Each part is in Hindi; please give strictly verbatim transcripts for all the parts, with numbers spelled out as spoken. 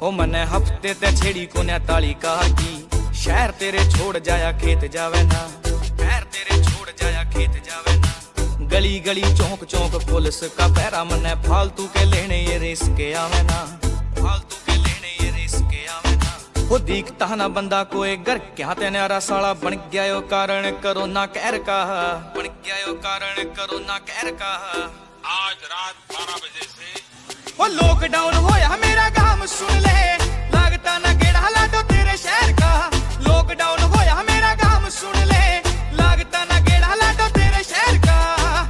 हो मने हफ्ते ते छेड़ी को ने ताली कार की, शहर तेरे छोड़ जाया खेत जावे ना, शहर तेरे छोड़ जाया खेत जावे ना। गली गली चौक चौक पुलिस का पहरा, मने फालतू के लेने ये रिस्क आवे ना, फालतू के लेने ये रिस्क आवे ना। वो दिखता ना बंदा कोई घर क्या ते न्यारा साला बन गया यो कारण कोरोना कहर का, बन गया यो कारण कोरोना कहर का। आज रात बारह बजे से वो लॉकडाउन होया मेरा काम सुन ले, लागता ना गेड़ा लाडो तेरे शहर का। लॉकडाउन होया मेरा काम सुन ले, लागता ना गेड़ा लाडो तेरे शहर का।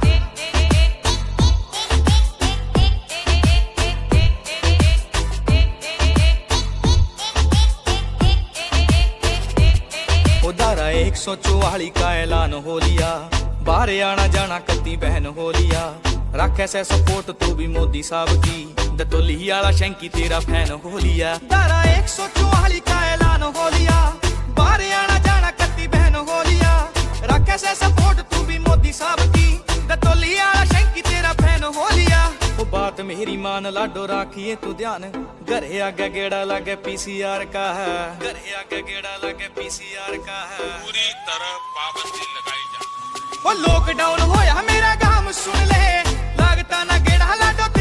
धारा एक सौ चौवाली का ऐलान हो लिया, बाहर आना जाना कत्ती बहन हो लिया। रख ऐसे सपोर्ट तू भी मोदी साहब की, दतोली आला शंकी तेरा फैन हो लिया। धारा एक सौ चौवाली का ऐलान हो लिया, बाहर आना जाना कत्ती बहन हो लिया। रख ऐसे सपोर्ट तू भी मोदी साहब की, दतोली आला शंकी तेरा फैन हो लिया। वो बात मेरी मान लाडो राखिए तू ध्यान, घरे आगे गेड़ा लगे पीसीआर का है, घरे आगे गेड़ा लगे पीसीआर का है। पूरी तरह पाबंदी लगाई जा। वो लॉकडाउन होया मेरा काम सुन ले, लागता ना गेड़ा लाडो